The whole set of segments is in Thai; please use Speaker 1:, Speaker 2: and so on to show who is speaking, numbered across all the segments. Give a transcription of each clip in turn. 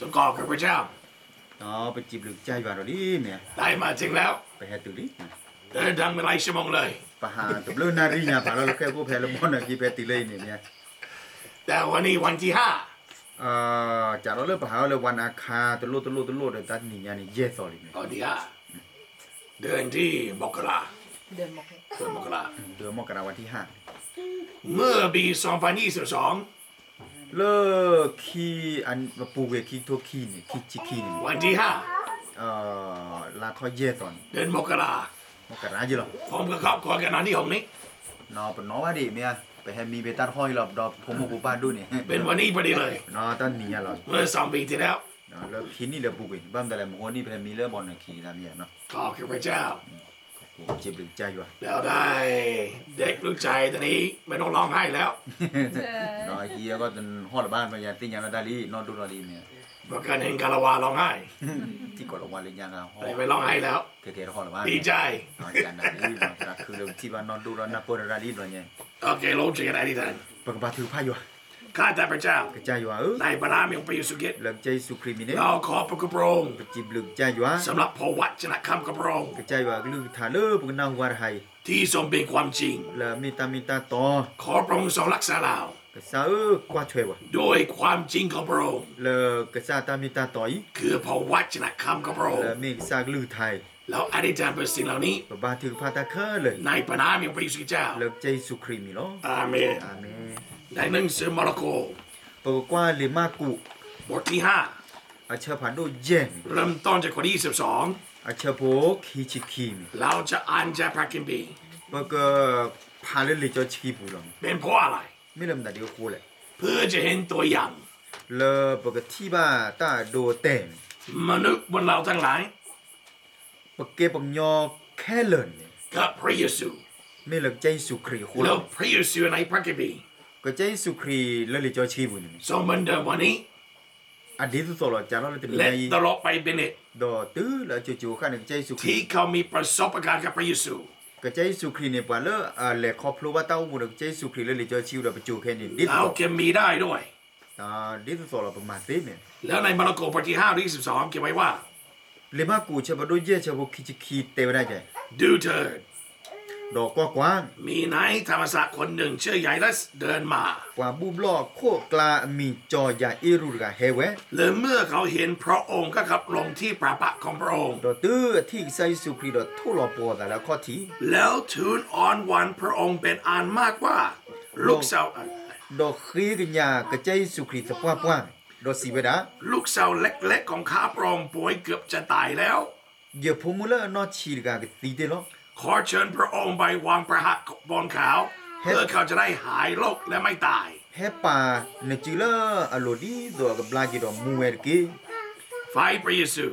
Speaker 1: สกอร์ข้าพเจ้า
Speaker 2: อ๋อไปจีบหรือใจว่าเราดิเนี่ย
Speaker 1: ได้มาถึงแล้ว
Speaker 2: ไปแฮตุดิ
Speaker 1: เดินทางมาหลายชั่วโมงเลย
Speaker 2: ปะหาตัวเลื่อนนารีเนี่ยผ่านเราแค่พวกแพ้ละมอนกี่แพ้ติเลยเนี่ย
Speaker 1: แต่วันนี้วันที่ห้า
Speaker 2: จากเราเริ่มปะหาเลยวันอาคาตะลุตะเลยตัดนี่นี่เยสอลิเนี่ย
Speaker 1: วันที่ห้าเดือนที่มกรา
Speaker 3: เดือนมกรา
Speaker 1: เดือนมกรา
Speaker 2: เดือนมกราวันที่
Speaker 1: เมื่อปี2022
Speaker 2: เลิกขี้อันปูเวขี้ทั่วขี้นี่ขี้จิขี้นี่
Speaker 1: วันที่ห้า
Speaker 2: ลาทอยเยสอน
Speaker 1: เดือนมกร
Speaker 2: ยี่หรอ
Speaker 1: ผมกับครอบครัวกันนอนที่ห้องนี้
Speaker 2: นอเป็นน้อว่าดิเมียไปให้มีเบต้าห้อยหลบดอกผมมุกบ้านดูนี่
Speaker 1: เป็นวันนี้พอดีเลย
Speaker 2: นอตอนนี้หรอ
Speaker 1: เมื่อ2 ปีที่แล้ว
Speaker 2: แล้วขี้นี่เรือบุกไปบ้านแต่ละมงนี่เป็นมีเรือบอลขี้ทำเนี่ยเนาะ
Speaker 1: ขอบคุณพระเจ้า
Speaker 2: เจ็บหรือใจอยู่
Speaker 1: แล้วได้เด็กลูกชายตอนนี้ไม่ต้องร้องไห้แล้ว
Speaker 2: นอเฮียก็จนหอดบ้านไปยันติ้งยันดาลีนอนดูดาลีเนี่ย
Speaker 1: บอกกันเห็นคาราวาร้องไห้
Speaker 2: ที่กดลงมาเลยยังอ่ะ
Speaker 1: ไม่ร้องไห้แล้ว
Speaker 2: เทๆหอดบ้าน
Speaker 1: ดีใจ
Speaker 2: ยันดาลีคือเรื่องที่ว่านอนดูแล้วนับปนดาลีด้วยเนี่ย
Speaker 1: โอเครู้จักอะไรที่ท่าน
Speaker 2: ปกบาถือผ้าอยู่
Speaker 1: ข้าแต่พระเจ้าก
Speaker 2: ระจายอยู่
Speaker 1: ในพระนามของพระเยซูคริสต์
Speaker 2: เลิกใจสุครีมิเน่
Speaker 1: เราขอพระคุณพระองค์
Speaker 2: จิบลึกใจอยู่
Speaker 1: สำหรับพระวจนะคำกับพระองค์
Speaker 2: กระจายว่าลึกทาเล่ปกนาวารไฮ
Speaker 1: ที่ทรงเป็นความจริง
Speaker 2: และมีตาต่อ
Speaker 1: ขอพระองค์ทรงรักษาเรา
Speaker 2: กระซากว่าช่วยวะ
Speaker 1: โดยความจริงของพระองค์
Speaker 2: และกระซาตามีตาต่อย
Speaker 1: คือพระวจนะคำกับพระองค์
Speaker 2: และมีซากลือไทย
Speaker 1: แล้วอธิษฐานเพื่อสิ่งเหล่านี้
Speaker 2: บาถือพาตาเคอเลย
Speaker 1: ในพระนามของพระเยซูคริสต์เจ้า
Speaker 2: เลิกใจสุครีมิโล
Speaker 1: อาเมน
Speaker 2: อาเมน
Speaker 1: ในหนังสือมาระโก
Speaker 2: ปกว่าลิมากุ
Speaker 1: บทที่5
Speaker 2: อาเชผ่านโดเยน
Speaker 1: เริ่มต้นจากข้อที่22
Speaker 2: อาเชโบคีชิคิม
Speaker 1: เราจะอ่านจากพระคัมภีร์
Speaker 2: ปกพาเลลิจอชิบุล
Speaker 1: เป็นเพราะอะไร
Speaker 2: ไม่เริ่มแต่เดียวคูเลย
Speaker 1: เพื่อจะเห็นตัวอย่าง
Speaker 2: เลปกที่บ้าตาโดเต็ม
Speaker 1: มนุษย์บนเราทั้งหลาย
Speaker 2: ปกเก็บปัญญาแค่เลิน
Speaker 1: กับพระเยซู
Speaker 2: ไม่เลิกใจสุครีคู
Speaker 1: แล้วพระเยซูในพระคัมภีร์
Speaker 2: ก็ใจสุครีเลลิจอชิบุน
Speaker 1: สมบัติวันนี้
Speaker 2: อดีตสุดหล่อจาร์เราจะมี
Speaker 1: และตลอดไปเป็นเน
Speaker 2: ดอตื้อแล้วจู่ๆข้าหนึ่งใจสุครี
Speaker 1: ที่เขามีประสบการณ์กับพระเยซู
Speaker 2: ก็ใจสุครีเนี่ยป่ะเลอะเล็กครอบครัวว่าเต้าหมดใจสุครีเลลิจอชิวเราไปจู่แค่นี้
Speaker 1: เราเก็บมีได้ด้วย
Speaker 2: ดีสุดหล่อประมาณนี้เนี่ย
Speaker 1: แล้วในมาระโกบทที่5 ที่ 12เขียนไว้ว่า
Speaker 2: เลมากูเชบดูเย่เชบคิเตวได้ใจ
Speaker 1: ดูเถิด
Speaker 2: ดอกกว้าง
Speaker 1: มีนายธรรมศาสตร์คนหนึ่งชื่อใหญ่และเดินมาก
Speaker 2: ว่าบุบลอกโคกลามีจอใหญ่อิรุกาเฮเว
Speaker 1: หรือเมื่อเขาเห็นพระองค์ก็ขับลงที่ประปะของพระองค์
Speaker 2: ดอตื้อที่ไซสุครีดอทุลอปอแต่แล้วข้อที่
Speaker 1: แล้วทูลอ้อนวอนพระองค์เป็นอันมากว่าลูกสาว
Speaker 2: ดอกครีกัญญากระใจสุครีสปว้างดอสีเวดา
Speaker 1: ลูกสาวเล็กๆของข้าพระองค์ป่วยเกือบจะตายแล้ว
Speaker 2: เดี๋ยวผมเลนอชีกากตีเดล
Speaker 1: ขอเชิญพระองค์ไปวางประหัตบนเขาเพื่อเขาจะได้หายโรคและไม่ตาย
Speaker 2: เฮปาเนจิลอโลดีตัวกับบลาจิดอมูเวรกี
Speaker 1: ไฟพระเยซู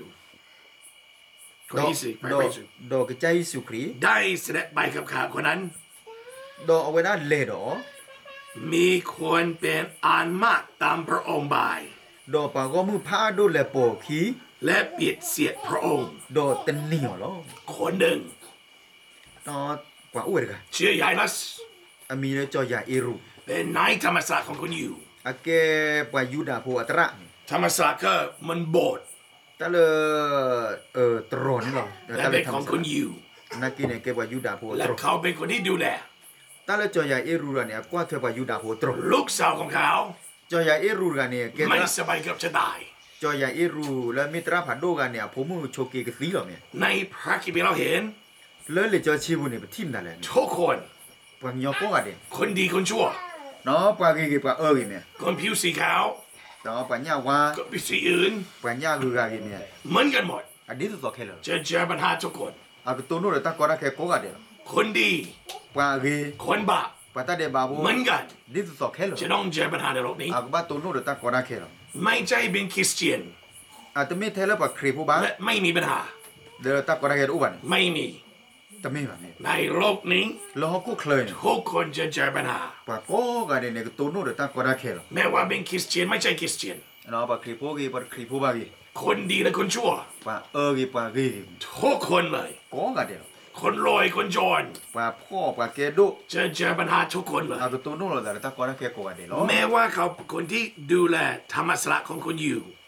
Speaker 2: ดอกใจสุครี
Speaker 1: ได้เสด็จไปกับข้าคนนั้น
Speaker 2: ดอกเอาไว้ด้านเลดอ
Speaker 1: มีคนเป็นอันมากตามพระองค์บาย
Speaker 2: ดอกปากก็มือผ้าดูแลโปขี
Speaker 1: และเบียดเสียดพระองค์
Speaker 2: ดอกเต็นเหนียวล้อ
Speaker 1: คนหนึ่ง
Speaker 2: ดอกกว่าอ้วนกัน
Speaker 1: ชื่อไยลัส
Speaker 2: มีเลยจอยาเอรู
Speaker 1: เป็นนายธรรมศาสตร์ของคนอยู่
Speaker 2: อาเกปายูดาโพอัตระ
Speaker 1: ธรรมศาสตร์ก็มันโบสถ์
Speaker 2: ตะเลตรอนหรอ
Speaker 1: และเป็นของคนอยู่
Speaker 2: นักกินเนี่ยเก็บปายูดาโพ
Speaker 1: และเขาเป็นคนที่ดูแล
Speaker 2: ตะเลจอยาเอรูเนี่ยกว่าเธอปายูดาโพตร
Speaker 1: ลูกสาวของเขา
Speaker 2: จอยาเอรูกันเนี่ย
Speaker 1: ไม่สบายกับจะตาย
Speaker 2: จอยาเอรูและมิตรผัดโดกันเนี่ยผมมือโชเกกสีหรอเนี่ย
Speaker 1: ในพระคิดเราเห็น
Speaker 2: เลยจอชีบุเนี่ยเป็นทีมนั่นแหละ
Speaker 1: ทุกคน
Speaker 2: ปังยอก็กันเด
Speaker 1: คนดีคนชั่ว
Speaker 2: เนาะปากีปาเนี่ย
Speaker 1: คนผิวสีขาว
Speaker 2: เนาะปัญญาว่า
Speaker 1: คนผิวสีอื่น
Speaker 2: ปัญญาคือกันเนี่ย
Speaker 1: เหมือนกันหมด
Speaker 2: อันนี้ตัวแค่เลย
Speaker 1: จะเจอปัญหาทุกคน
Speaker 2: ตัวนู้นเลยตั้งก็ได้แค่ก็กันเด
Speaker 1: คนดี
Speaker 2: ปากี
Speaker 1: คนบาป
Speaker 2: ปัตตาเดบาบู
Speaker 1: เหมือนกัน
Speaker 2: นี่ตัวแค่เลย
Speaker 1: จะต้องเจอปัญหาในโลกนี้
Speaker 2: บ้าตัวนู้นเลยตั้งก็ได้แค่เลย
Speaker 1: ไม่ใช่เป็นคริสเตียน
Speaker 2: แต่ไม่เทเลปะครีผู้บ้า
Speaker 1: ไม่มีปัญหา
Speaker 2: เดี๋ยวตั้งก็ได้แค่อุบัน
Speaker 1: ไม่มี
Speaker 2: แต่ไม่แบบนี้
Speaker 1: ในโลกนี้
Speaker 2: เราก็เคย
Speaker 1: ทุกคนจะเจอปัญหา
Speaker 2: ปะก็กันเนี่ยตัวนู้นเลยตั้งก็ได้แค่เลย
Speaker 1: แม้ว่าเป็นคริสเตียนไม่ใช่คริสเตียน
Speaker 2: เนาะปะครีผู้กีปะครีผู้บ้ากี
Speaker 1: คนดีและคนชั่ว
Speaker 2: ปะกีปะกี
Speaker 1: ทุกคนเลย
Speaker 2: ก็กันเดียว
Speaker 1: คนรวยคนจน
Speaker 2: ปะพ่อปะเกดุ
Speaker 1: จะเจอปัญหาทุกคนเลย
Speaker 2: ตัวนู้นเลยแต่ตั้งก็ได้แค่ก็กันเดียว
Speaker 1: แม้ว่าเขาคนที่ดูแลธรรมศาสตร์ของคนอยู่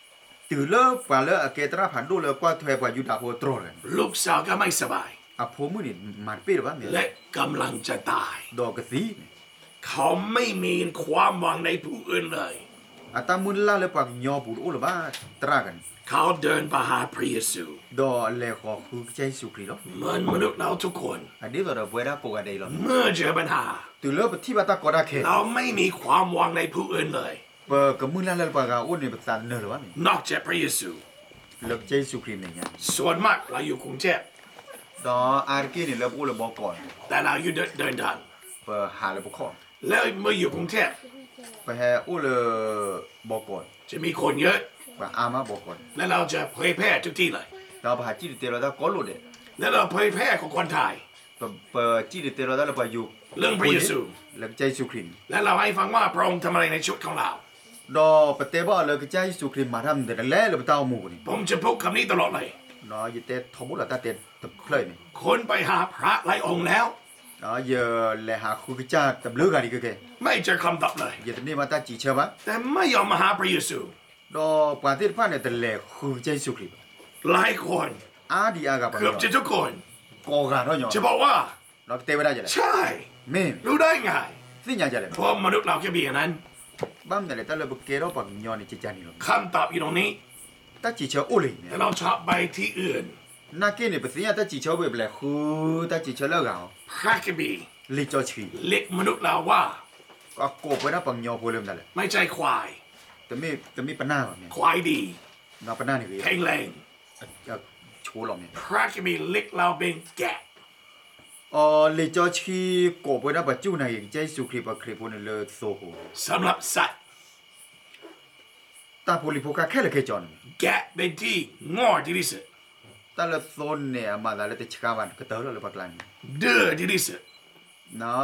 Speaker 2: ตื่นเลิกกว่าเลิกเกตราผ่านดูเลยกว่าเทวกว่ายุดาโพตรเลย
Speaker 1: ลูกสาวก็ไม่สบาย
Speaker 2: อ่ะผมมือนี่มันปีหรือวะเนี่ย
Speaker 1: และกำลังจะตาย
Speaker 2: ดอกกระสี
Speaker 1: เขาไม่มีความหวังในผู้อื่นเลย
Speaker 2: อ่ะตามุนล่าเลยปักยอปูดโอ้หรือว่าตรากัน
Speaker 1: เขาเดินไปหาพระเยซู
Speaker 2: ดอเลขอคือใจสุครีหรอ
Speaker 1: เหมือนมนุษย์เราทุกคน
Speaker 2: อันนี้ตัวเราเวลาโกกันได้หรอ
Speaker 1: เมื่อเจอปัญหา
Speaker 2: ตื่นเลิกที่บ้านตากอดาเค
Speaker 1: เราไม่มีความหวังในผู้อื่นเลย
Speaker 2: เปิดกับมือล่าเลยปักอ้วนเนี่ยเป็นสันเนอร์หรือวะเนี่ย
Speaker 1: นอกจากพระเยซู
Speaker 2: เลิกใจสุครีเนี่ย
Speaker 1: ส่วนมากเราอยู่กรุงเทพ
Speaker 2: ดออาร์กี้เนี่ยเลิกอู้เลยบอกก่อน
Speaker 1: แต่เราอยู่เดินทาง
Speaker 2: เปิดหาเลยบอกข้อ
Speaker 1: แล้วเมื่ออยู่กรุงเทพ
Speaker 2: ไปแห่อู้เลยบอกก่อน
Speaker 1: จะมีคนเยอะ
Speaker 2: ไปอามาบอกก่อน
Speaker 1: และเราจะเผยแพร่ทุกที่เลย
Speaker 2: เราไปหาจีดิเตเราได้ก้อนหลุดเนี่ย
Speaker 1: และเราเผยแพร่ของคนไทย
Speaker 2: เปิดจีดิเตเราได้เราไปอยู่
Speaker 1: เรื่องพระเยซู
Speaker 2: เลิกใจสุครี
Speaker 1: และเราให้ฟังว่าพระองค์ทำอะไรในชุดของเรา
Speaker 2: ดอปเตบ่เลิกใจสุครีมาทำแต่แล้วเลยไปเต้าหมูนี่
Speaker 1: ผมจะพูดคำนี้ตลอดเลย
Speaker 2: เนาะยี่เตทอมุละตาเตตบเคลยนี่
Speaker 1: คนไปหาพระหลายองค์แล้ว
Speaker 2: เนาะเยอะเลยหาคุกจ้าตบเลือกอะไรก็แก
Speaker 1: ไม่เจอคำตอบเลย
Speaker 2: ยี่ตอนนี้มาตาจีเชื่อปะ
Speaker 1: แต่ไม่ยอมมาหาพระเยซู
Speaker 2: ดอปาติฟ้าเนี่ยแต่แล้วคือใจสุครี
Speaker 1: หลายคน
Speaker 2: อาดีอากาปะ
Speaker 1: เกือบจะทุกคน
Speaker 2: กอการเนาะ
Speaker 1: จะบอกว่า
Speaker 2: เราเตไปได้จ้ะ
Speaker 1: ใช่
Speaker 2: แม่
Speaker 1: รู้ได้ไง
Speaker 2: สิ่งอย่างจ้ะเลย
Speaker 1: เพราะมนุษย์เราแค่เบียนั้น
Speaker 2: บ้ามแต่เลยตาเลยเกเราปักยอนี่จิจานี่หรอ
Speaker 1: คำตอบอยู่ตรงนี้
Speaker 2: ตาจีเชื่ออุลิเนี่ย
Speaker 1: แต่เราชอบไปที่อื่น
Speaker 2: น่าเกเนี่ยเป็นสิ่งตาจีเชื่อแบบเลยคือตาจีเชื่อแล้วกัน
Speaker 1: พระกบี
Speaker 2: ลิจอชี
Speaker 1: เล็กมนุษย์เราว่า
Speaker 2: ก็โกไปนะปังยอพูเริ่มได้เลย
Speaker 1: ไม่ใช่ควาย
Speaker 2: แต่มีปัญหาแบบนี้
Speaker 1: ควายดี
Speaker 2: นาปัญหานี่คือ
Speaker 1: แข็งแรง
Speaker 2: ชูหรอเนี่ย
Speaker 1: พระกบีเล็กเราเป็นแกะ
Speaker 2: ลิจอชีโกไปนะปัจจุบันอย่างใจสุครีปครีพูนเลยโซโห
Speaker 1: สำหรับสัตว์
Speaker 2: ตาโพลิโพกาแค่เลยแค่จอน
Speaker 1: แกะเป็นที่งอที่ที่สุด
Speaker 2: ตาละโซนเนี่ยมาแล้วแต่ชิคาวันก็เตอร์เลยปักลัง
Speaker 1: ดื้อที่ที่สุด
Speaker 2: เนาะ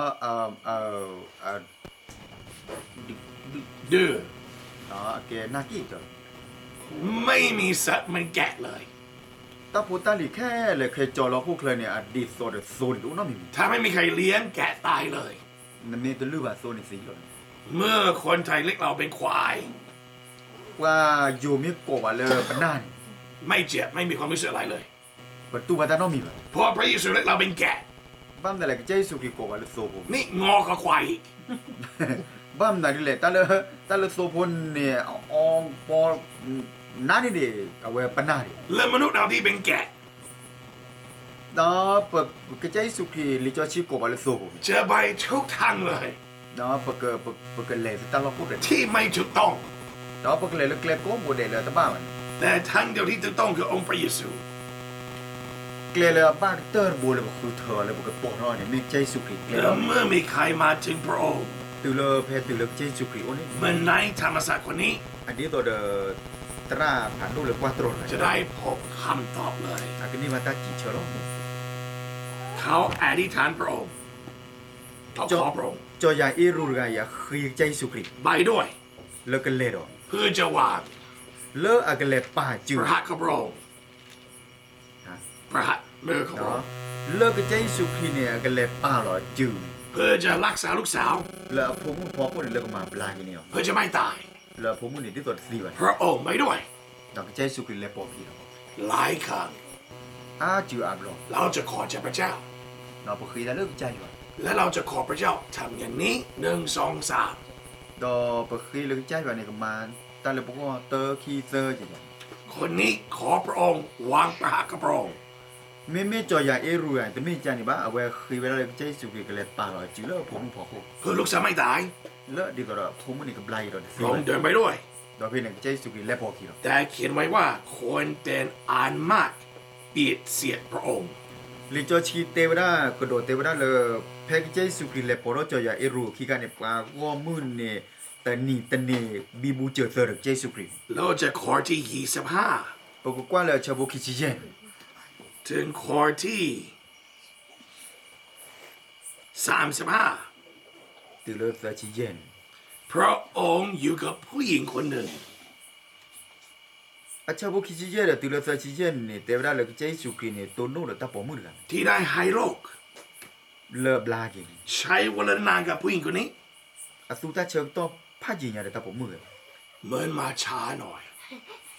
Speaker 1: ดื้อ
Speaker 2: เนาะแกนากี้จอน
Speaker 1: ไม่มีสัตว์มันแกะเลย
Speaker 2: ตาโพตาลีแค่เลยแค่จอเราคู่เคยเนี่ยอดีตโซนโซนดูน้องมี
Speaker 1: ถ้าไม่มีใครเลี้ยงแกะตายเลย
Speaker 2: นั่นนี่ตัวลือว่าโซนสีเลย
Speaker 1: เมื่อคนไทยเล็กเราเป็นควาย
Speaker 2: ว่าอยู่มีโกว่าเลยปัญหานี่
Speaker 1: ไม่เจ็บไม่มีความรู้สึกอะไรเลย
Speaker 2: ประตูมาตาน้องมีแบบ
Speaker 1: เพราะพระเยซูเล็กเราเป็นแกะ
Speaker 2: บ้ามแต่ละใจสุกิโกว่าเลยโซโพ
Speaker 1: นี่งอกับควายอีก
Speaker 2: บ้ามนั่นนี่แหละตาละโซโพเนี่ยอองปอนั่นนี่เด็กเอาไว้ปัญหาดิ
Speaker 1: และมนุษย์เราที่เป็นแกะ
Speaker 2: เนาะปกใจสุขีลิจอชิโกว่าเลยโซโพ
Speaker 1: เจอใบทุกทางเลย
Speaker 2: เนาะปกเลยตาละพูดเลย
Speaker 1: ที่ไม่ถูกต้อง
Speaker 2: เนาะปกเลยเล็กๆก็โมเดลเลยตาบ้ามัน
Speaker 1: แต่ทางเดียวที่ถูกต้องคือองค์พระเยซู
Speaker 2: เกลเลยบ้าเตอร์บูเลยบอกคือเธอเลยบอกปอน้อยเนี่ยมีใจสุขีเกล
Speaker 1: แล้วเมื่อมีใครมาถึงพระองค์
Speaker 2: ตื่นเลยเพตื่นเลยใจสุขีโอ้นี่
Speaker 1: เหมือนนายธรรมศาสตร์คนนี้
Speaker 2: อันนี้ตัวเดตราผ่านดูเลยว่าตรง
Speaker 1: จะได้พบคำตอบเลย
Speaker 2: อันนี้มาตาจีเชล
Speaker 1: เขาอธิษฐานพระองค์เขาขอพระองค์
Speaker 2: จอยาอีรูกายาคือใจสุขี
Speaker 1: ใบด้วย
Speaker 2: เลิกกันเลยหรอ
Speaker 1: เพื่อจะวาง
Speaker 2: เลิกอากันเลยป่าจื
Speaker 1: พ
Speaker 2: ด
Speaker 1: ระหัตถ์ของพระองค์ พระหัตถ์มือของพระอ
Speaker 2: เนาะ
Speaker 1: งค์
Speaker 2: เลิกใจสุขีเนี่ยกันเลยป่าหรอจืด
Speaker 1: เพื่อจะรักษาลูกสาว
Speaker 2: แล้วผมพอพูดเลิกมาปลาเนี่ย
Speaker 1: เพื่อจะไม่ตาย
Speaker 2: แล้วผมนี่ที่ตัวสีวัน
Speaker 1: พระองค์ไปด้วย
Speaker 2: ดอกใจสุขีเลยปอพี่หรอ
Speaker 1: หลายครั้ง
Speaker 2: จืดอาบลง
Speaker 1: เราจะขอจากพระเจ้า
Speaker 2: เนาะพอคือได้เลิกใจว่ะ
Speaker 1: และเราจะขอพระเจ้าทำอย่างนี้1 2 3
Speaker 2: ดอพอคือเลิกใจว่ะเนี่ยก็มาแต่เลยพวกเตอร์คีเซอร์อย่างเงี้ย
Speaker 1: คนนี้ขอพระองค์วางพระหัตถ์กับพระองค์
Speaker 2: ไม่จอยาเอรูแต่ไม่ใจนี่บ้าเอาไว้คือเวลาเลิกใจสุขีกันเลยป่าหรอจืดแล้วผมพอคู่
Speaker 1: เพื่อลูกสาวไม่ตาย
Speaker 2: เลิกดีกว่าผมนี่ก็ไล่หรอ
Speaker 1: พระองค์เดินไปด้วย
Speaker 2: ดอกพี่เนี่ยใจสุขีเลยปอพี่หรอ
Speaker 1: แต่เขียนไว้ว่าควรเดินอ่านมากเบียดเสียดพระองค์
Speaker 2: ลิจอชีเทวดากระโดดเทวดาเลยแพ็กเจสุขีเลยปอรจอยาเอรูขี้กันเนี่ยปลาว่ามือเนี่ยแต่นี่บีบูเจอเซอร์เจสุขี
Speaker 1: เราจะขอที่25
Speaker 2: ปกกว่าเลยชาวบุคิชิเจน
Speaker 1: ถึงขอที่35
Speaker 2: ตื่นเลยซาชิเจน
Speaker 1: พระองค์อยู่กับผู้หญิงคนหนึ่ง
Speaker 2: อาชาวบุคิชิเจนเลยตื่นเลยซาชิเจนเนี่ยเทวดาเลยเจสุขีเนี่ยตัวโน้เลยตาปอมือกัน
Speaker 1: ที่ได้ให้โลก
Speaker 2: เลิบลากิน
Speaker 1: ใช้เวลานานกับผู้หญิงคนนี้
Speaker 2: อาสุตาเชิงต้องพาจิญญาเลยตาปอมือ
Speaker 1: เหมือนมาช้าหน่อย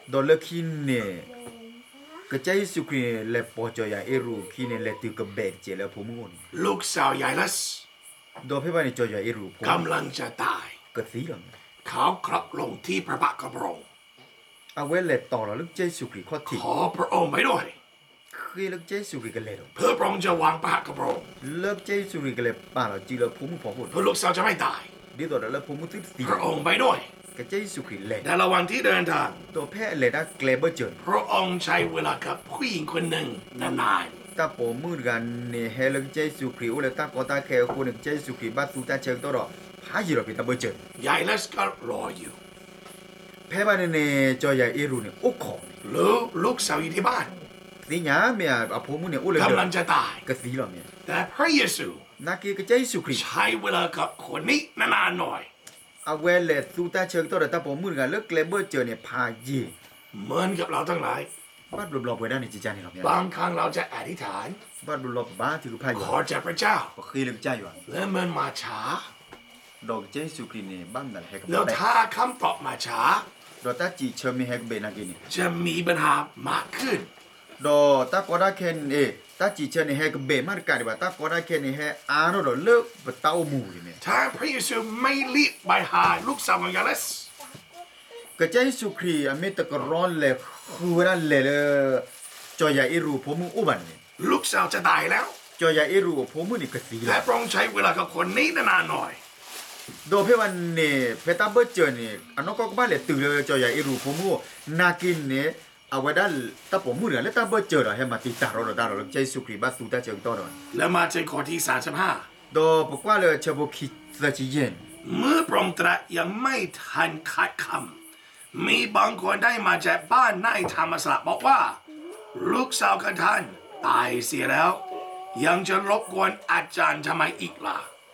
Speaker 2: ดอลเลคินเนี่ยก็ใจสุครีเลปอจอยาเอรูคินเลติกเบกเจแล้วผมงอน
Speaker 1: ลูกสาวยายลัส
Speaker 2: ดอเพบานี่จอยาเอรูผม
Speaker 1: กำลังจะตาย
Speaker 2: ก็สีหลัง
Speaker 1: เขาคลับลงที่พระบาทกระพระองค์
Speaker 2: เอาเวเลต่อแล้วลึกใจสุครีข้อที่
Speaker 1: ขอพระองค์ไปด้วย
Speaker 2: คือลึกใจสุครีกันเลย
Speaker 1: เพื่อพระองค์จะวางพระหัตถ์กับพระองค์
Speaker 2: เลิกใจสุครีกันเลยป่าเราจีแล้วผมพอพูด
Speaker 1: เพื่อลูกสาวจะไม่ตาย
Speaker 2: ดีต่อแล้วผมติดสี
Speaker 1: พระองค์ไปด้วย
Speaker 2: ก็ใจสุครีเลย
Speaker 1: ในระหว่างที่เดินทาง
Speaker 2: ตัวแพ้เลยนะเกลเบอร์เจอ
Speaker 1: พระองค์ใช้เวลากับผู้หญิงคนหนึ่งนาน
Speaker 2: ตาปอมืดกันเนี่ยเฮลึกใจสุครีอุเลตากอตาแคคนนึงใจสุครีบ้าตูตาเชิงตัวรอพายีเราเป็นตาเบอร์เจอ
Speaker 1: ๆยายลัสก็รออยู่
Speaker 2: แพ้บ้านเนี่ยจอยาเอรูเนี่ยโอ้ขอ
Speaker 1: หรือลูกสาวอยู่ที่บ้าน
Speaker 2: สีหยาเมียอผมเนี่ยอุเลเด
Speaker 1: กำลังจะตาย
Speaker 2: ก็สีหรอเมีย
Speaker 1: แต่พระเยซู
Speaker 2: นักเกก็ใจสุครี
Speaker 1: ใช้เวลากับคนนี้นานๆหน่อย
Speaker 2: เอาเวลเลตูตาเชิงตัวตาปอมืดกันเลิกเกลเบอร์เจอเนี่ยพายี
Speaker 1: เหมือนกับเราทั้งหลาย
Speaker 2: บ้านรวมๆไปได้ในจิตใจนี่หรอเมีย
Speaker 1: บางครั้งเราจะอธิษฐาน
Speaker 2: บ้านรวมๆบ้านถือพาอยู่
Speaker 1: ขอจากพระเจ้า
Speaker 2: ก็คือลึกใจอยู่
Speaker 1: และมันมาช้า
Speaker 2: ดอกใจสุครีเนี่ยบ้านนั่นแฮก
Speaker 1: แล้วถ้าคำตอบมาช้า
Speaker 2: ดอกตาจีเชิญมีแฮกเบนักนี่
Speaker 1: จะมีปัญหามากขึ้น
Speaker 2: ดอตากอดาเคนตาจีเชิญเนี่ยแฮกเบมันกันดีว่าตากอดาเคนเนี่ยแฮอาโนดเลิกบะเต้ามูเนี่ย
Speaker 1: ถ้าพระเยซูไม่รีบไปหาลูกสาวของยาเลส
Speaker 2: ก็ใจสุครีอเมตะกร้อนเลยคือว่าเลยจอยาอิรูผมอุบันเนี่ย
Speaker 1: ลูกสาวจะตายแล้ว
Speaker 2: จอยาอิรูผมนี่ก็สี
Speaker 1: และ
Speaker 2: แล้ว
Speaker 1: พระองค์ใช้เวลากับคนนี้นานๆหน่อย
Speaker 2: โดเพวันเนี่ยเพตาเบอร์เจอเนี่ยอันนั้นก็บ้านเลยตื่นเลยจอยาอิรูผมนากินเนี่ยเอาไว้ได้ตาผมมือเนี่ยแล้วตาเบอร์เจอให้มาติดตาเราได้เราใจสุครีบ้าสุตาเจิงต้นน
Speaker 1: แล้วมาถึงข้อที่35
Speaker 2: โดบอกว่าเลยเชบุคิสจิเยน
Speaker 1: เมื่อพระองค์ตรัสยังไม่ทันขาดคำมีบางคนได้มาจากบ้านนายธรรมศาสตร์บอกว่า ลูกสาวของท่านตายเสียแล้ว ยังจะรบกวนอาจารย์ทำไมอีกล่ะ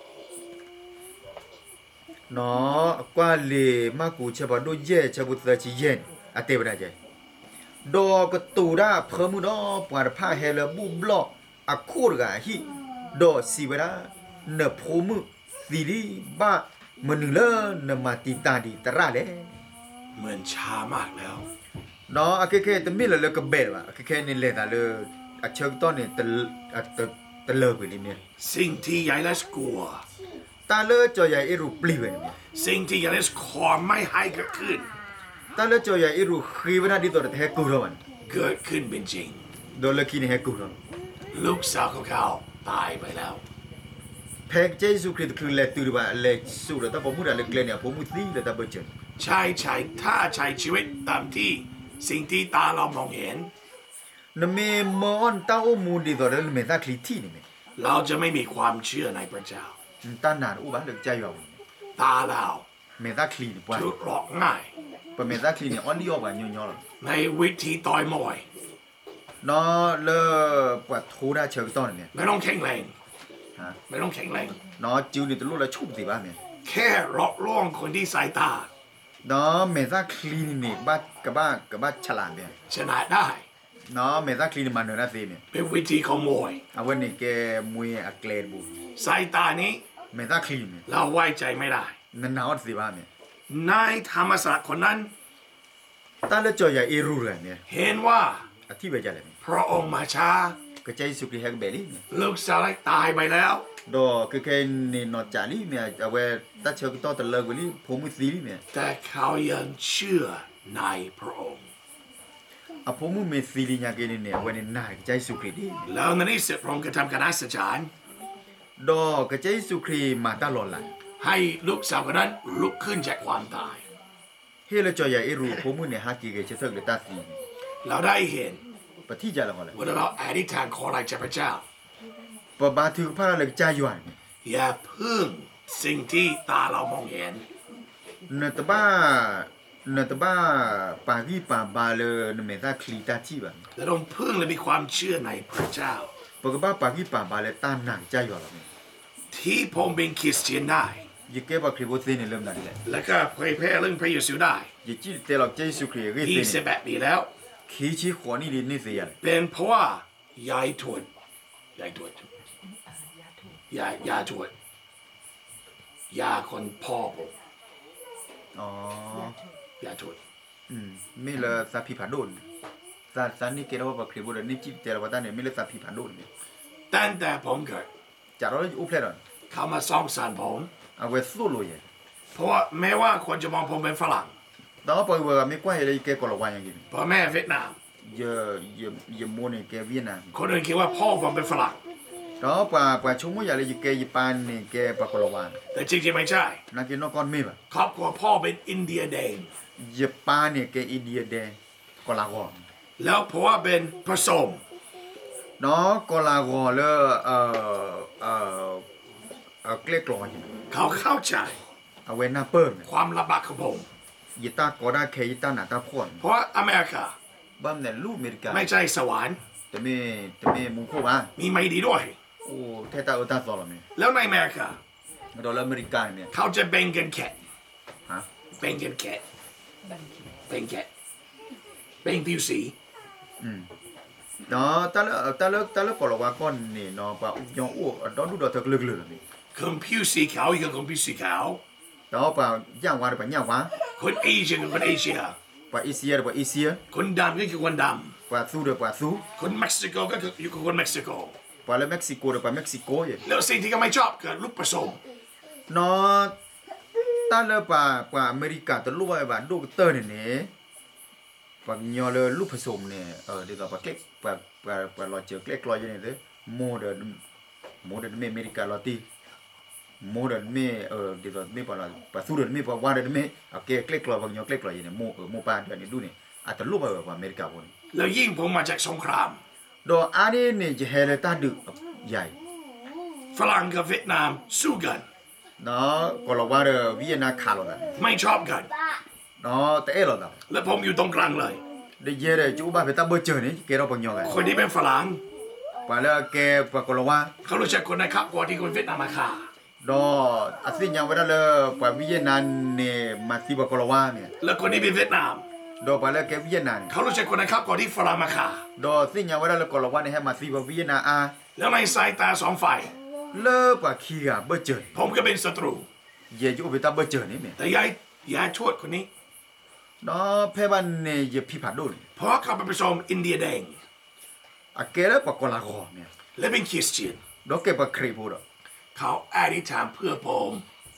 Speaker 2: เนาะกว่าเลยมากูเชบดูเย่เชบุสจิเยนอะเตบนะเจดอกตูดาเพิ่มเนาะปวดผ้าเฮลบุบล็อกอะคูรกะฮิดอสิเวดาเนพมุสิริบ้ามันนึงเลยเนมาติตาดีตระเลย
Speaker 1: เหมือนช้ามากแล้ว
Speaker 2: เนาะอะเคตมิเลยก็เบลว่ะอะเคนี่เลยตาเลยอะเชิงต้นนี่ตะเลิกไปนี่เนี่ย
Speaker 1: สิ่งที่ยายเลสกลัว
Speaker 2: ตาเลยจอยาอิรูปลีเวนี่
Speaker 1: สิ่งที่ยายเลสขอไม่ให้เกิดขึ้น
Speaker 2: ตาเลยจอยาอิรูขีวนาดีตัวเฮกูรมัน
Speaker 1: เกิดขึ้นเป็นจริง
Speaker 2: โดนเลยกินเฮกูรมัน
Speaker 1: ลูกสาวของเขาตายไปแล้ว
Speaker 2: แพกเจสุคริสต์คือเลตูว่าเลสูรตาผมพูดอะไรเกลเนี่ยผมมุดนี่เลยตาเบอร์เจน
Speaker 1: ใช่ถ้าใช้ชีวิตตามที่สิ่งที่ตาเรามองเห็น
Speaker 2: นเมมอนตาโอมูดีตัวเรื่องเมตาคลิที่นี่
Speaker 1: เราจะไม่มีความเชื่อในพระเจ้า
Speaker 2: ตานานอุบะเลือกใจอยู่
Speaker 1: ตาเรา
Speaker 2: เมตาคลีนี่ป่ะ
Speaker 1: ถูกหลอกง่าย
Speaker 2: ปะเมตาคลีนี่ออนดีออกว่าย่อ
Speaker 1: ในวิธีต่อยมวย
Speaker 2: ๆเนาะเลปะทูดาเชิงต้นเนี่ย
Speaker 1: ไม่ต้องแข็งแรง
Speaker 2: ฮะ
Speaker 1: ไม่ต้องแข็งแรง
Speaker 2: เนาะจิวนี่ตะลุละชุบสิบ้าเนี่ย
Speaker 1: แค่หลอกล่วงคนที่สายตา
Speaker 2: เนาะเมตาคลีนี่บ้ากะบ้าฉลาดเนี่ย
Speaker 1: ชนะได้
Speaker 2: เนาะเมตาคลีนี่มันเนอะสิเนี่ย
Speaker 1: เป็นวิธีของมวย
Speaker 2: เอาวันนี้แกมวยอะเกรดบู
Speaker 1: สายตานี้
Speaker 2: เมตาคลีนี่
Speaker 1: เราไว้ใจไม่ได้
Speaker 2: นั่นนาวสิบ้าเนี่ย
Speaker 1: นายธรรมศาสตร์คนนั้น
Speaker 2: ตาเลจอยาเอรูเลยเนี่ย
Speaker 1: เห็นว่า
Speaker 2: อธิบายอะไรเนี่ย
Speaker 1: พระองค์มาช้า
Speaker 2: ก็ใจสุคริเฮกเบลี่เนี่ย
Speaker 1: ลูกสาวตายไปแล้ว
Speaker 2: ดอคือแค่นี่นอจาลีเนี่ยเอาไว้ตัดเชือกต่อตะเลิกไว้ลี่ผมมุสีลี่เนี่ย
Speaker 1: แต่เขายังเชื่อในพระองค์
Speaker 2: อะผมมุเมสีลี่ยาเกนี่เนี่ยวันนี้นายใจสุคริดี
Speaker 1: แล้วในที่สุดพระองค์ก็ทำการอัศจรรย์
Speaker 2: ดอกระใจสุครีมาตลอดหลัง
Speaker 1: ให้ลูกสาวคนนั้นลุกขึ้นจากความตาย
Speaker 2: เฮลจอยาเอรูผมมุเนี่ยฮากิเกเชเซกเลตัสซี
Speaker 1: เราได้เห็น
Speaker 2: ปะที่จะละก่อนเลย
Speaker 1: ว่าเราอธิษฐานขออะไรจากพระเจ้า
Speaker 2: ปะบาถือพระเล็กใจอยู่อัน
Speaker 1: อย่าพึ่งสิ่งที่ตาเรามองเห็น
Speaker 2: เนตบ้าปากีปาบาเลนเมตาคลีตาที่บัน
Speaker 1: และต้องพึ่งและมีความเชื่อในพระเจ้า
Speaker 2: ปะกบ้าปากีปาบาเลต้านหนังใจอยู่ละ
Speaker 1: ที่ผมเป็นคริสเตียนได้
Speaker 2: ยิ่งเก็บคริโบเซนเริ่มนั่นแหละ
Speaker 1: และก็เผยแพร่เรื่องพระเยซูได้
Speaker 2: ยิ่งจีเตลอกใจสุครีเกเซน
Speaker 1: 28 ปีแล้ว
Speaker 2: ขีชีขวนี่ดินนี่เสีย
Speaker 1: เป็นเพราะว่ายายทวดยายทวดยาคนพ่อผม
Speaker 2: อ๋อย
Speaker 1: าทวด
Speaker 2: ไม่ละซาพิพาโดนซานี่เกเราว่าคริบูนี่จิตแต่ละวันเนี่ยไม่ละซาพิพาโดนเนี่ย
Speaker 1: ตั้งแต่ผมเกิด
Speaker 2: จากเราอุปเลน
Speaker 1: เขามาซ่อมสารผม
Speaker 2: เอาไว้สู้เลย
Speaker 1: เพราะว่าแม้ว่าคนจะมองผมเป็นฝรั่ง
Speaker 2: แต่ว่าพอว่าไม่กว่าอะไรแกก็ระวังอย่างนี้
Speaker 1: เพราะแม่เวียดนาม
Speaker 2: เยอะโมเนี่ยแกเวียดนาม
Speaker 1: คนอื่นคิดว่าพ่อผมเป็นฝรั่ง
Speaker 2: แต่ว่าชมว่าอะไรแกญี่ปุ่นเนี่ยแกปากระวัง
Speaker 1: แต่จริงๆไม่ใช่
Speaker 2: นักเรียนนอกก้อนไม่ป่ะ
Speaker 1: ครอบครัวพ่อเป็นอินเดียแดง
Speaker 2: ญี่ปุ่นเนี่ยแกอินเดียแดงก็ลาวอ
Speaker 1: แล้วเพราะว่าเป็นผสม
Speaker 2: เนาะก็ลาวอแล้วเกล็ดกลอย
Speaker 1: เขาเข้าใจ
Speaker 2: เอาไว้หน้าเปิ้ล
Speaker 1: ความลำบากของผม
Speaker 2: ยีตาก็ได้แค่ยีตาหน้าตาพ่น
Speaker 1: เพราะว่าอเมริกา
Speaker 2: บ้านเนี่ยลูกอเมริกา
Speaker 1: ไม่ใช่สวรรค์
Speaker 2: แต่ไม่มุงโคบ้า
Speaker 1: มีไม่ดีด้วย
Speaker 2: โอ้เทตาตาสอนมั้ย
Speaker 1: แล้วในอเมริกา
Speaker 2: ดอลลาร์อเมริกันเนี่ย
Speaker 1: เขาจะแบ่งกันแค่
Speaker 2: ฮะ
Speaker 1: แบ่งกันแค่แบ่งแค่แบ่งผิวสี
Speaker 2: เนาะตาละก็ละว่าก่อนนี่เนาะปะยองอ้ดอนดูดอตะกลึกๆนี่
Speaker 1: คนผิวสีขาวอีกคนผิวสีขาว
Speaker 2: เนาะปะย่างว่าปะย่างว่า
Speaker 1: คนเอเชียกับคนเอเชีย
Speaker 2: ปะเอเชียปะเอเชีย
Speaker 1: คนดำก็คือคนด
Speaker 2: ปะซูปะซู
Speaker 1: ำคนเม็กซิโกก็คืออยู่กับคนเม็กซิโก
Speaker 2: ปะละเม็กซิโกปะเม็กซิโกเย
Speaker 1: แล้วสิ่งที่เขาไม่ชอบคือลูกผสม
Speaker 2: เนาะตาละปะอเมริกาตะรู้ว่าบาดูเตอร์เนี่ยปะยอเลยลูกผสมเนี่ยเดี๋ยวปะเก๊กปะรอเจอเก๊กลอยเนี่ยเด้โมเดิร์นอเมริกาลอตีโมเดิร์นเดี๋ยวไม่ปะซูเดิร์นไม่ปะว่าเดิร์นไม่โอเคเก๊กลอยบางยอเก๊กลอยเนี่ยโมปานเดี๋ยวนี้ดูเนี่ยอาจจะรู้ว่าอเมริกาคน
Speaker 1: แล้วยิ่งผมมาจากสงคราม
Speaker 2: ดออันนี้เนี่ยจะเฮเลตาดึกใหญ่
Speaker 1: ฝรั่งกับเวียดนามสู้กัน
Speaker 2: เนาะก็เราว่าเวียดนามขาลกัน
Speaker 1: ไม่ชอบกัน
Speaker 2: เนาะแต่เออเรา
Speaker 1: และผมอยู่ตรงกลางเลย
Speaker 2: ได้เยอะเลยจูบ้าไปตาเบอร์เจอนี่แกเราปัญญาไง
Speaker 1: คนที่เป็นฝรั่ง
Speaker 2: ไปแล้วแกปากเราว่า
Speaker 1: เขารู้จักคนในครอบครัวที่คนเวียดนามมาฆ่า
Speaker 2: ดออาศิญาไว้แล้วปะเวียดนามเนี่ยมาที่ปากเราว่าเนี่ย
Speaker 1: แล้วคนที่เป็นเวียดนาม
Speaker 2: ดอไปแล้วแกเวียดนาม
Speaker 1: เขารู้จักคนในครอบครัวที่ฝรั่งมาฆ่า
Speaker 2: ดอสิญาไว้แล้วก็เราว่าเนี่ยให้มาที่เวียดนามอ่ะ
Speaker 1: แล้วในสายตาสองฝ่าย
Speaker 2: เลิกปากขี้อ่ะเบอร์เจอ
Speaker 1: ผมก็เป็นศัตรู
Speaker 2: เย่จูไปตาเบอร์เจอนี่เนี่ย
Speaker 1: แต่ยายชวดคนนี้
Speaker 2: เนาะเพ่บันเนี่ยเย่พี่ผัดดูนี่
Speaker 1: เพราะเขาเป็นผสมอินเดียแดง
Speaker 2: อ่ะแกแล้วปากเราเนี่ย
Speaker 1: และเป็นคริสเตียน
Speaker 2: ดอแกปากครีพูด
Speaker 1: เขาอธิษฐานเพื่อผม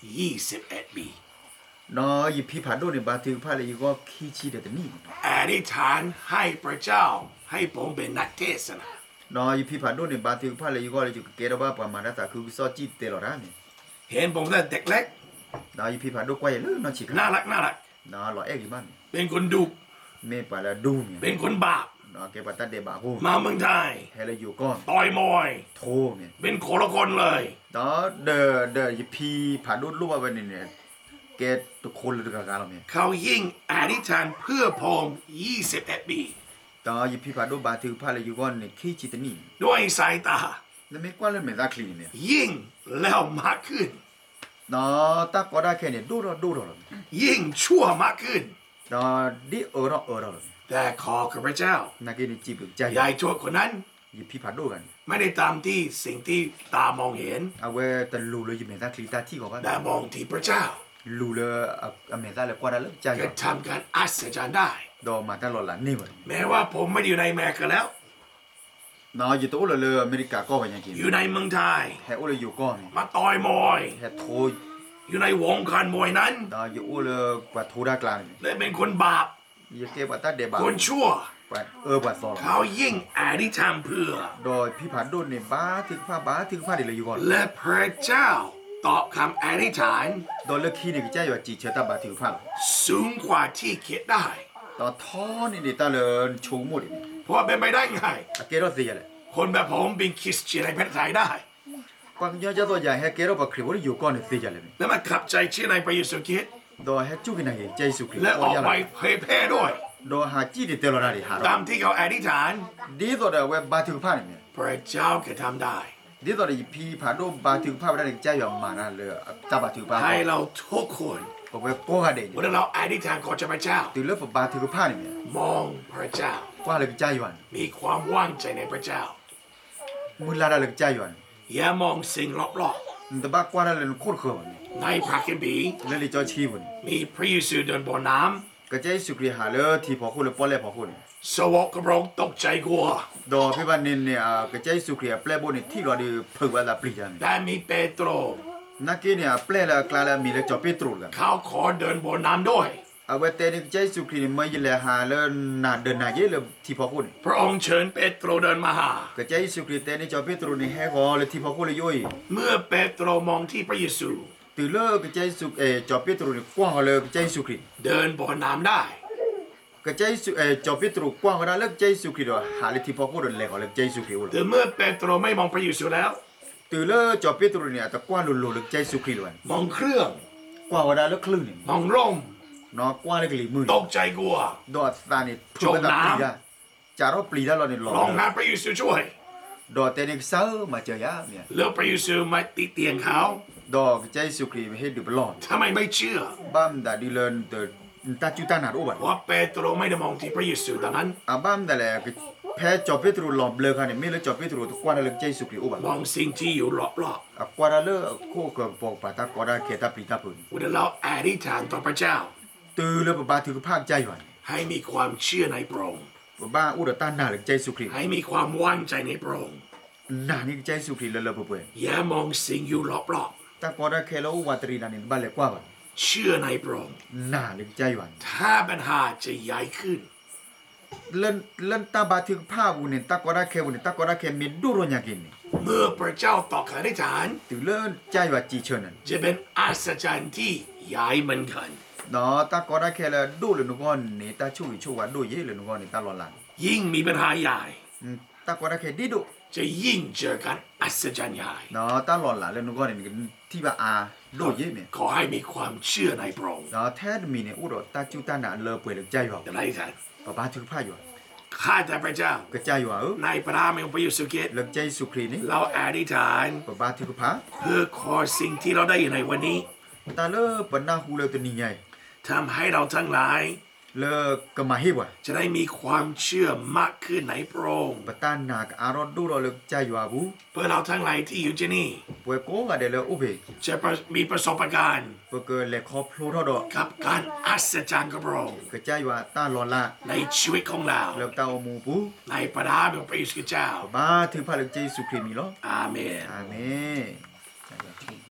Speaker 1: 21 ปี
Speaker 2: เนาะยี่พี่ผัดดูเนี่ยบาถือผ้าเลยก็ขี้ชี้เด็ดนี่
Speaker 1: อธิษฐานให้พระเจ้าให้ผมเป็นนักเทศนา
Speaker 2: เนาะยี่พี่ผัดดูเนี่ยบาถือผ้าเลยก็เลยจะเกล้าบ้าประมาณนั้นแต่คือซอจีเตลอร์เนี่ย
Speaker 1: เห็นผมตั้งแต่เด็กเล็ก
Speaker 2: เนาะยี่พี่ผัดดูกว่าอย่างเลยเนาะชิค
Speaker 1: น่ารักน่ารัก
Speaker 2: เนาะหล่อเอ็กซ์บ้าน
Speaker 1: เป็นคนดุ
Speaker 2: เมย์ไปแล้วดูเนี่ย
Speaker 1: เป็นคนบาป
Speaker 2: เนาะแกปัตตาเดบาโฮ
Speaker 1: มาเมืองไทย
Speaker 2: เฮเลยอยู่ก้อน
Speaker 1: ต่อยมวย
Speaker 2: โทเนี่ย
Speaker 1: เป็นคนละคนเลย
Speaker 2: เนาะเดอยี่พี่ผัดดูรู้ว่าเป็นเนี่ยแกตุกคนเลยกับการเราเนี่ย
Speaker 1: เขายิ่งอธิษฐานเพื่อผม21 ปี
Speaker 2: เนาะยี่พี่ผัดดูบาถือผ้าเลยอยู่ก้อนเนี่ยขี้จิตนี่
Speaker 1: ด้วยสายตา
Speaker 2: แล้วไม่กว่าเลยเหมือนตาคลีเนี่ย
Speaker 1: ยิ่งแล้วมากขึ้น
Speaker 2: เนาะตาก็ได้แค่เนี่ยดูเรา
Speaker 1: ยิ่งชั่วมากขึ้น
Speaker 2: เนาะดิเรา
Speaker 1: แต่ขอข้าพเจ้า
Speaker 2: นักเรียนจีบใจ
Speaker 1: ยายชั่วคนนั้น
Speaker 2: ยี่พี่ผัดดูกัน
Speaker 1: ไม่ได้ตามที่สิ่งที่ตามองเห็น
Speaker 2: เอาไว้แต่ลูเลยยังไม่ได้คลีตาที่เขาว่า
Speaker 1: แต่มองที่พระเจ้า
Speaker 2: ลูเลยอเมริกาเลยกว่าได้เลยใจ
Speaker 1: จะทำการอัศจรรย์ได้
Speaker 2: ดอมาตลอดหลังนี่มัน
Speaker 1: แม้ว่าผมไม่ได้อยู่ในอเมริกาแล้ว
Speaker 2: เนาะอยู่ตัวเลยอเมริกาก็ไปยังกิน
Speaker 1: อยู่ในเมืองไทย
Speaker 2: แฮอุเลยอยู่ก้อน
Speaker 1: มาต่อยมวย
Speaker 2: แฮโท
Speaker 1: อยู่ในวงการมวยนั้น
Speaker 2: เนาะอยู่เลยกว่าโทด้ากลาง
Speaker 1: และเป็นคนบาป
Speaker 2: ยี่เก็บปัตตาเดบา
Speaker 1: คนชั่ว
Speaker 2: ปัตซอล
Speaker 1: เขายิ่งอธิษฐานเพื่อ
Speaker 2: โดยพี่ผัดดูเนี่ยบ้าถึงผ้าเดี๋ยวเลยอยู่ก่อน
Speaker 1: และพระเจ้าตอบคำอธิษฐาน
Speaker 2: โดยเลือกขี้เนี่ยใจว่าจีเชตาบาถึงผ้า
Speaker 1: สูงกว่าที่คิดได้
Speaker 2: ตอนท้อนี่ดิตาเลยชูหมด
Speaker 1: เพราะว่าเป็นไปได้ไง
Speaker 2: อาเกโรเสียเลย
Speaker 1: คนแบบผมเป็นคริสเตียนในประเทศไทยได้
Speaker 2: กวางยอดตัวใหญ่แฮเกโรบักคริวอยู่ก้อนเสียเลย
Speaker 1: และมาขับใจเชื่อในพระเยซูคริสต์
Speaker 2: โดยแฮจูกินายใจสุขี
Speaker 1: และออกไปเผยแพร่ด้วย
Speaker 2: โดยหาจีดิเตลอราดิหา
Speaker 1: ตามที่เขาอธิษฐาน
Speaker 2: ดีตัวเดียวเว็บบาถึงผ้าเนี่ย
Speaker 1: พระเจ้าจะทำได้
Speaker 2: ดีตัวเดียวพี่ผัดดูบาถึงผ้าได้ใจยอมมานะเลยจับบาถึงผ้า
Speaker 1: ให้เราทุกคน
Speaker 2: บอกว่าโป้กันเด็ก
Speaker 1: เมื่อเราอธิษฐานขอจากพระเจ้า
Speaker 2: ตื่นเลือกบาถึงผ้าเนี่ย
Speaker 1: มองพระเจ้า
Speaker 2: ว่าเลยใจยวน
Speaker 1: มีความว่างใจในพระเจ้า
Speaker 2: มือลาได้เลยใจยวน
Speaker 1: อย่ามองสิ่งรอบ
Speaker 2: แต่บ้ากว่าเลยโคตรเขิน
Speaker 1: ๆในพระคัมภีร์
Speaker 2: เลยจอชีบุน
Speaker 1: มีพระเยซูเดินบนน้
Speaker 2: ก็ใจสุกรีหาเลยที่พอคุณเลยป้อนเลยพอคุณ
Speaker 1: สวกกระองตกใจกลัว
Speaker 2: ดอพี่บ้านเนี่ยก็ใจสุกรีแปลบนนี่ที่เราดีเพิ่งว่าละปลีจัน
Speaker 1: แต่มีเปโตร
Speaker 2: นักเก็ตเนี่ยแปลละกลายละมีเลยจอเปโตรกัน
Speaker 1: เขาขอเดินบนน้ำด้วย
Speaker 2: เอาไว้แต่นี่ใจสุกรีไม่ยินเลยหาเลยนาเดินนาเยอะเลยที่พอคุณ
Speaker 1: พระองค์เชิญเปโตรเดินมาหา
Speaker 2: ก็ใจสุกรีแต่นี่จอเปโตรนี่แห่ก็เลยที่พอคุณเลยย่อย
Speaker 1: เมื่อเปโตรมองที่พระเยซู
Speaker 2: ตื่นเลิกก็ใจสุกจอเปโตรนี่กว้างเลยใจสุกรี
Speaker 1: เดินบนน้ำได้
Speaker 2: ก็ใจสุจอเปโตรกว้างก็ได้เลิกใจสุกรีด้วยหาเลยที่พอคุณเลยก็เลยใจสุกรีเลย
Speaker 1: แต่เมื่อเปโตรไม่มองพระเยซูแล้ว
Speaker 2: ตื่นเลิกจอเปโตรเนี่ยแต่กว้างลุลุเลยใจสุกรีเลย
Speaker 1: มองเครื่อง
Speaker 2: กว้างก็ได้เลิกครึ่งนี่
Speaker 1: มองร่ม
Speaker 2: เนาะกว้างเลยก็หลีมือ
Speaker 1: ตกใจกลัว
Speaker 2: ดอดตานี่เพื่อจะปลีได้จารปลีได้เราเนี่ยหลอ
Speaker 1: ร้องหาพระเยซูช่วย
Speaker 2: ดอดแต่เนี่ยเศร้ามาเจอยาเนี่ย
Speaker 1: แล้วพระเยซูมาติเตียงเขา
Speaker 2: ดอกใจสุกรีไปให้ดูบลอด
Speaker 1: ทำไมไม่เชื่อ
Speaker 2: บ้ามดาดีเลินเตตาจุตานาโอบัด
Speaker 1: ว่าเปโตรไม่ได้มองที่พระเยซูตอนนั้น
Speaker 2: บ้ามดาแลแพ้จอเปตรูหลอมเบลอคันเนี่ยไม่เลยจอเปตรูตุกวาดเลยใจสุกรีโอบัด
Speaker 1: มองสิ่งที่อยู่รอบ
Speaker 2: กวาดเลยโคกปอกปาตากวาดเคตาปลีตาปืน
Speaker 1: ๆวันเราอธิษฐานต่อพระเจ้า
Speaker 2: ตื่นเลยบ้าถือภาคใจหวัน
Speaker 1: ให้มีความเชื่อในพระองค์
Speaker 2: บ้าอุดตาหน้าเลยใจสุกรี
Speaker 1: ให้มีความวางใจในพระองค์
Speaker 2: หน้านี่ใจสุกรีเลยเปื่อย
Speaker 1: อย่ามองสิ่งอยู่รอบ
Speaker 2: ตากวาดเคโลวาตรีนานี่บ้านเลยกว่าบัด
Speaker 1: ๆเชื่อในพระองค์
Speaker 2: หน้าเลยใจหวัน
Speaker 1: ถ้าปัญหาจะใหญ่ขึ้น
Speaker 2: เล่นตาบาถึงภาพวุนตากวาดเควุนตากวาดเคมีดูโรญากิน
Speaker 1: เมื่อพระเจ้าตอบคำอธิษฐาน
Speaker 2: ตื่นเล่นใจว่าจีเชิญนั่น
Speaker 1: จะเป็นอัศจรรย์ที่ใหญ่เหมือนกัน
Speaker 2: เนาะตากวาดเคละดูเลยนุกอนนี่ตาช่วยช่วยดูเย่เลยนุกอนนี่ตาหลอนหลัง
Speaker 1: ยิ่งมีปัญหาใหญ่
Speaker 2: ตากวาดเคดีดู
Speaker 1: จะยิ่งเจอกันอัศจรรย์ใหญ่
Speaker 2: เนาะตาหลอนหลังเลยนุกอนนี่ที่ว่าอาดูเย่เนี่ย
Speaker 1: ขอให้มีความเชื่อในพระองค์
Speaker 2: เนาะแท้มีเนี่ยอุดตาจูตาหนาเลอเปื่อยเลยใจว่า
Speaker 1: จะได้ท่าน
Speaker 2: ป้าบ้าถึงผ้าอยู่
Speaker 1: ข้าแต่พระเจ้า
Speaker 2: ก็ใจว่า
Speaker 1: ในพระนามของพระเยซูคริสต์
Speaker 2: เลิกใจสุครีนี่
Speaker 1: เราอธิษฐาน
Speaker 2: ป้าบ้าถึงผ้า
Speaker 1: เพื่อขอสิ่งที่เราได้อยู่ในวันนี้
Speaker 2: ตาเลอปนาหูเลยตัวนี้ไง
Speaker 1: ทำให้เราทั้งหลาย
Speaker 2: เลอกมาฮิวะ
Speaker 1: จะได้มีความเชื่อมากขึ้นในพระองค์
Speaker 2: ปตาหนักอารอดดูเราเลิกใจว่าบู
Speaker 1: เพื่อเราทั้งหลายที่อยู่ที่นี่
Speaker 2: ป่วยโกงอะเดลอุเบ
Speaker 1: จะมีประสบการณ์
Speaker 2: เพื่อเกิดเลคอพลูทอด
Speaker 1: กับการอัศจรรย์กับพระองค์
Speaker 2: ก็ใจว่าตาหลอนละ
Speaker 1: ในชีวิตของเรา
Speaker 2: เลิกตาอมูปู
Speaker 1: ในพระนามของพระเยซูคริสต์เจ้า
Speaker 2: บ้าถึงพาเลิกใจสุครีนี่หรอ
Speaker 1: อาเมน
Speaker 2: อาเมน